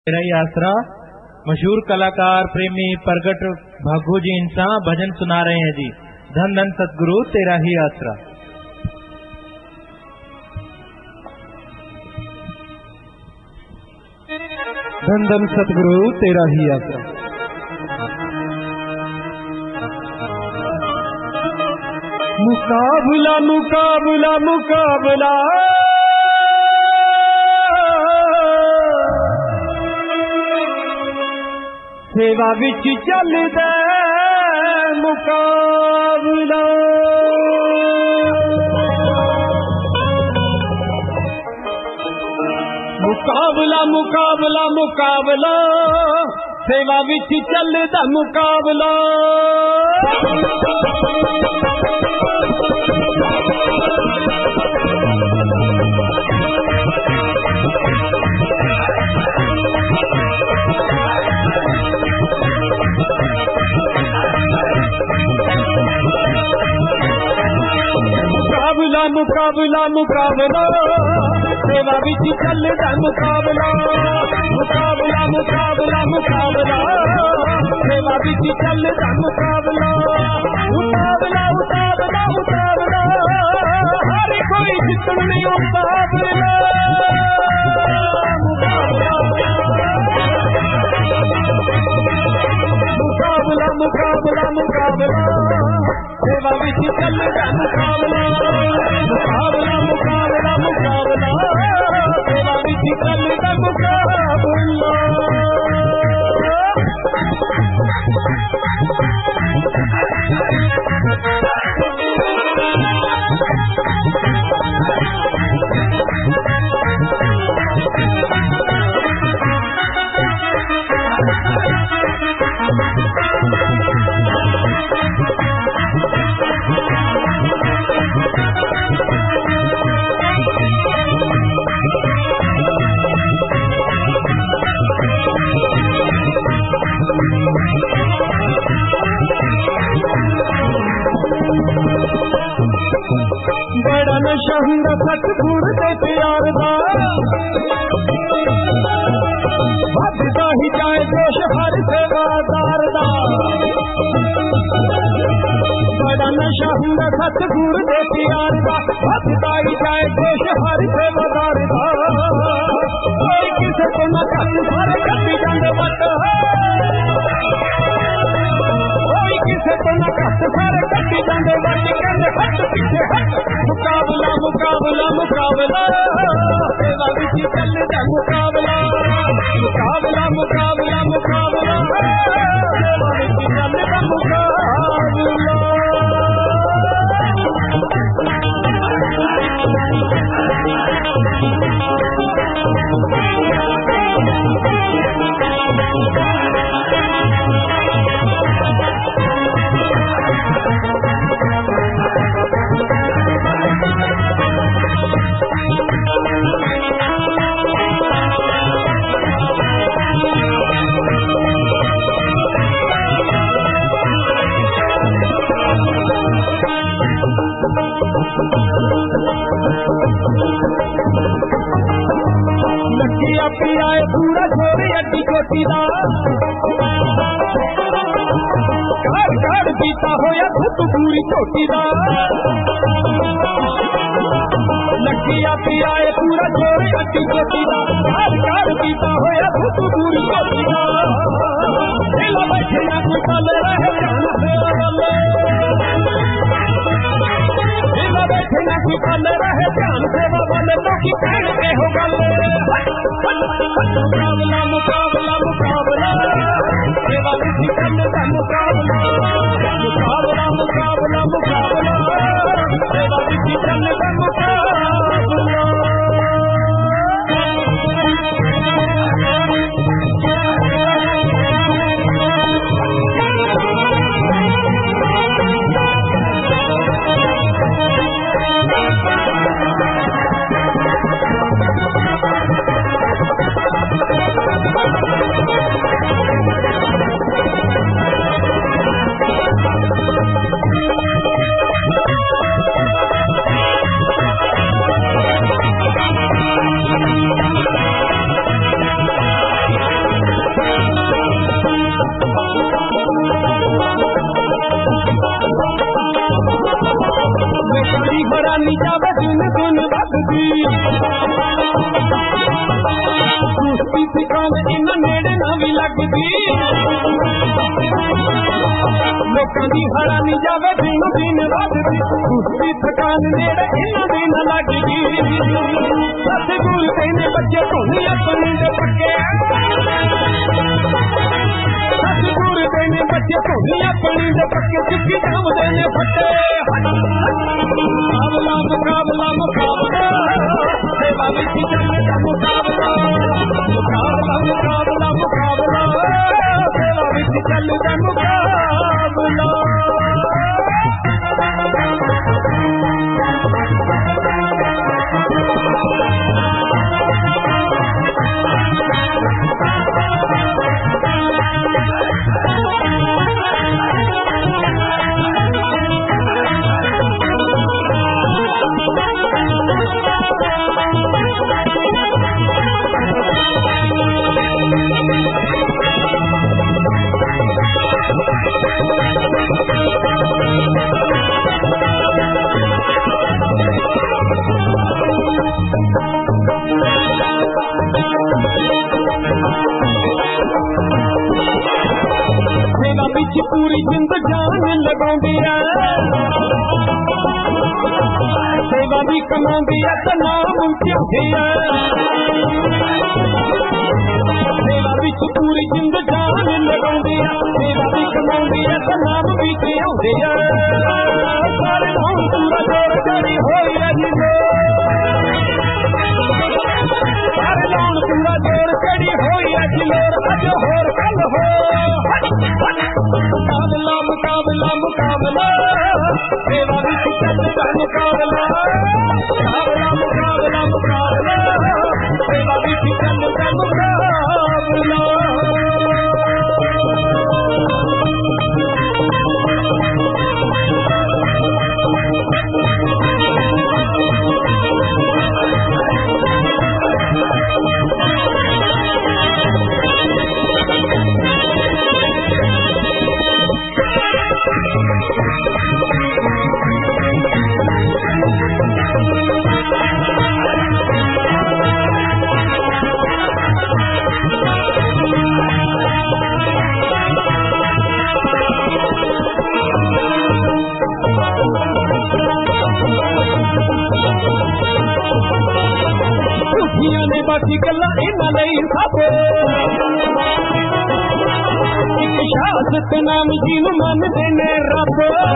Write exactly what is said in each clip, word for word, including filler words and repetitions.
मेरा ही आसरा मशहूर कलाकार प्रेमी प्रगट भागू जी इंसा भजन सुना रहे हैं जी। धन धन सतगुरु तेरा ही आसरा। धन धन सतगुरु तेरा ही आसरा। मुकाबला मुकाबला मुकाबला सेवा विच चलदा मुकाबला। मुकाबला मुकाबला मुकाबला सेवा विच चलदा मुकाबला। मुकाबला मुकाबला मुकाबला सेवा विच चलदा मुकाबला। मुकाबला मुकाबला मुकाबला सेवा विच चलदा मुकाबला। मुकाबला मुकाबला मुकाबला हर कोई जितन नहीं मुकाबला। मुकाबला मुकाबला मुकाबला सेवा विच चलदा मुकाबला। मुकाबला मुकाबला मुकाबला सेवा विच चलदा मुकाबला। बड़ा नशा हुंदा सतगुर दे प्यार दा, वधदा ही जाए जोश हर सेवादार दा। बड़ा नशा हुंदा सतगुर दे प्यार दा, वधदा ही जाए जोश हर सेवादार दा। कोई किसे को न कट सारे कटी जांदे वट, कोई किसे को न कट सारे कटी जांदे वट। कहंदे हट पीछे हट। मुकाबला मुकाबला मुकाबला सेवा विच चलदा मुकाबला। मुकाबला मुकाबला मुकाबला सेवा विच चलदा मुकाबला। लगिया पिया पूरा छोरे अड्डी कोटी दा, घर घर पीता होया खुद पूरी छोटी दा। लगिया पिया पूरा छोरे अड्डी कोटी दा, घर घर पीता होया खुद पूरी छोटी दा। दिला बैठे ना कोई कल रहे जान से वाले, दिला बैठे ना कोई कल रहे जान से वाले। तो की कहन के हो गल। मुकाबला मुकाबला मुकाबला सेवा विच चलदा मुकाबला। मुकाबला मुकाबला मुकाबला सेवा विच चलदा मुकाबला। हैरानी जावे दिन दिन वधदी कुश्ती सिखाण इन्हां नेड़े ना भी लगदी लोकां दी हैरानी जावे दिन दिन वधदी कुश्ती सिखाण नेड़े इन्हां दी ना लगदी सतगुर कहने बच्चे धोनी अपने दे पक्के सतगुर कहने बच्चे धोनी अपने दे पक्के चुकी जावदे ने फटे मुकाबला मुकाबला मुकाबला सेवा विच चलदा मुकाबला मुकाबला मुकाबला मुकाबला सेवा विच चलदा मुकाबला पूरी जिंद जान लगाउंदी है सेवा भी कमाउंदी है ते नाम ऊंचाउंदी है सेवा विच पूरी जिंद जान लगाउंदी है सेवा भी कमाउंदी है ते नाम भी ऊंचाउंदी है सारे नाम पूरा जोर करी होई है जी सारे नाम पूरा जोर करी होई है जी लोर अज होर कल हो मुकाबला मुकाबला मुकाबला सेवा विच चलदा मुकाबला मुकाबला मुकाबला मुकाबला सेवा विच चलदा मुकाबला बाकी गल्ला इन्हां लई सब एक शासत नाम जीनू मनदे ने रब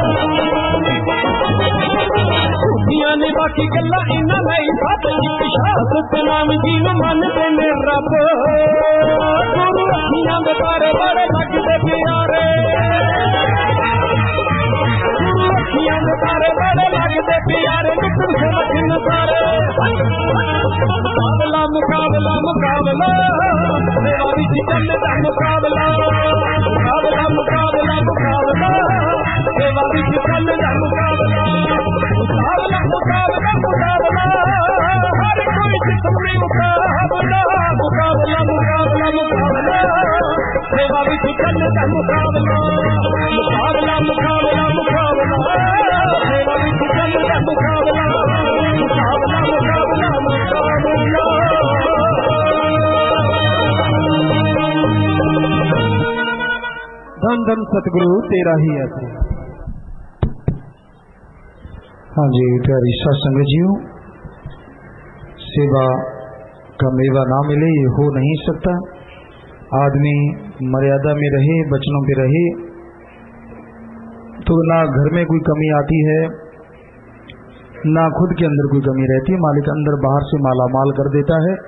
खुदियां ने बाकी गल्ला इन्हां लई सब एक शासत नाम जीनू मनदे ने रब गुरु अखियां दे तारे बड़े लगदे प्यारे गुरु अखियां दे तारे बड़े लगदे प्यारे लुटन से बचन सारे मुकाबला मुकाबला मुकाबला सेवा विच चलदा मुकाबला मुकाबला मुकाबला मुकाबला सेवा विच चलदा मुकाबला मुकाबला मुकाबला मुकाबला हर कोई जिसमें मुकाबला मुकाबला मुकाबला मुकाबला सेवा विच चलदा मुकाबला मुकाबला मुकाबला मुकाबला सेवा विच चलदा मुकाबला मुकाबला मुकाबला मुकाबला धन धन सतगुरु तेरा ही आसरा। हाँ जी प्यारी सत्संग जीओ, सेवा का मेवा ना मिले ये हो नहीं सकता। आदमी मर्यादा में रहे, बचनों पे रहे तो ना घर में कोई कमी आती है ना खुद के अंदर कोई कमी रहती है। मालिक अंदर बाहर से माला माल कर देता है।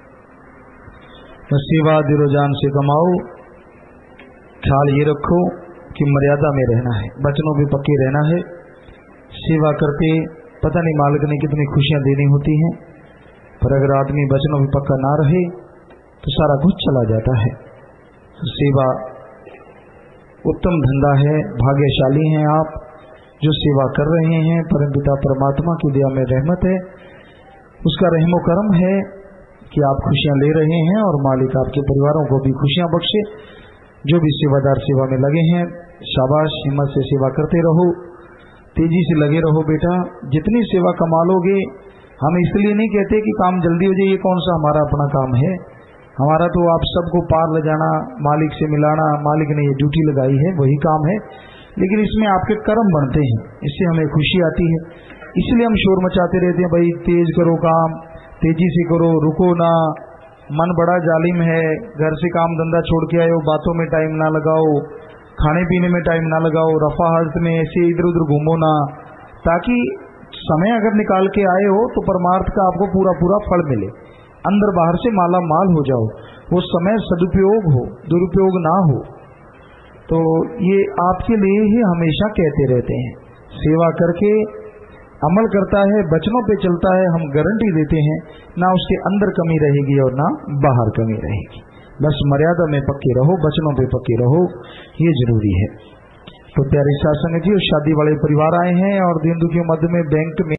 बस सेवा दिलो जान से कमाओ। ख्याल ये रखो कि मर्यादा में रहना है, बचनों पे पक्के रहना है। सेवा करते पता नहीं मालिक ने कितनी खुशियां देनी होती हैं, पर अगर आदमी बचनों पे पक्का ना रहे तो सारा कुछ चला जाता है। तो सेवा उत्तम धंधा है। भाग्यशाली हैं आप जो सेवा कर रहे हैं। परमपिता परमात्मा की दया में रहमत है, उसका रहमो करम है कि आप खुशियां ले रहे हैं और मालिक आपके परिवारों को भी खुशियां बख्शे। जो भी सेवादार सेवा में लगे हैं शाबाश, हिम्मत से सेवा करते रहो। तेजी से लगे रहो बेटा, जितनी सेवा कमा लोगे। हम इसलिए नहीं कहते कि काम जल्दी हो जाए, ये कौन सा हमारा अपना काम है। हमारा तो आप सबको पार ले जाना, मालिक से मिलाना, मालिक ने ये ड्यूटी लगाई है वही काम है। लेकिन इसमें आपके कर्म बनते हैं, इससे हमें खुशी आती है। इसलिए हम शोर मचाते रहते हैं, भाई तेज करो काम, तेजी से करो, रुको ना, मन बड़ा जालिम है, घर से काम धंधा छोड़ के आए हो, बातों में टाइम ना लगाओ, खाने पीने में टाइम ना लगाओ, रफा हर्त में ऐसे इधर उधर घूमो ना, ताकि समय अगर निकाल के आए हो तो परमार्थ का आपको पूरा पूरा फल मिले, अंदर बाहर से माला माल हो जाओ, वो समय सदुपयोग हो, दुरुपयोग ना हो। तो ये आपके लिए ही हमेशा कहते रहते हैं। सेवा करके अमल करता है, बचनों पे चलता है, हम गारंटी देते हैं ना उसके अंदर कमी रहेगी और ना बाहर कमी रहेगी। बस मर्यादा में पक्के रहो, बचनों पे पक्के रहो, ये जरूरी है। तो प्यारे साथ संगत जी, शादी वाले परिवार आए हैं और दीन दुखियों मध्य में बैंक में